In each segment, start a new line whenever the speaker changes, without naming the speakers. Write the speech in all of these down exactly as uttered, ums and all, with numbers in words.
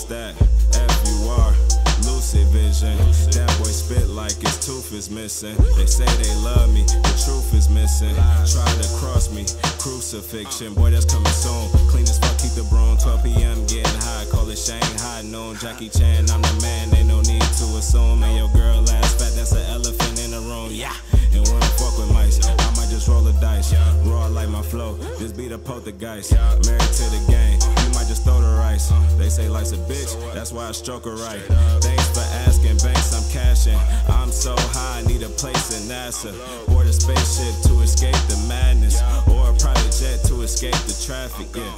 that? F U R, Lucid vision. That boy spit like his tooth is missing. They say they love me, the truth is missing. Try to cross me, crucifixion. Boy, that's coming soon. Clean as fuck, keep the broom. twelve P M getting high, call it Shanghai noon. Jackie Chan, I'm the man, ain't no need to assume. And your girl ass fat, that's an elephant in the room. Yeah, and we don't fuck with mice. I might just roll the dice, raw like my flow. Just be the poltergeist. Married to the game, you might just throw the rice. They say life's a bitch, that's why I stroke her right. Thanks for asking, banks I'm cashing. I'm so high, I need a place in NASA. Board a spaceship to escape the madness, or a private jet to escape the traffic. Yeah.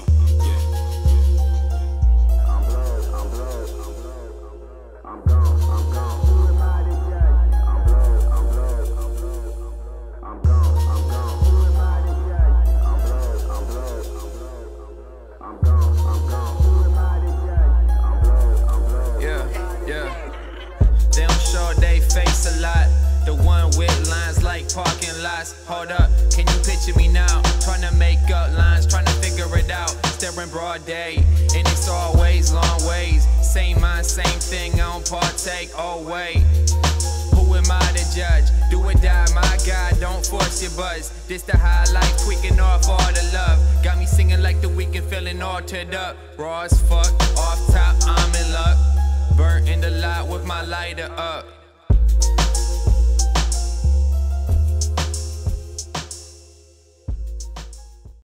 They don't show they face a lot. The one with lines like parking lots. Hold up, can you picture me now? Trying to make up lines, trying to figure it out. Staring broad day, and it's always long ways. Same mind, same thing, I don't partake, oh wait. Who am I to judge? Do or die, my God, don't force your buzz. This the highlight, quicking off all the love. Got me singing like the weekend, feeling altered up. Raw as fuck, off top, I'm in luck. Burnt in the lot with my lighter up.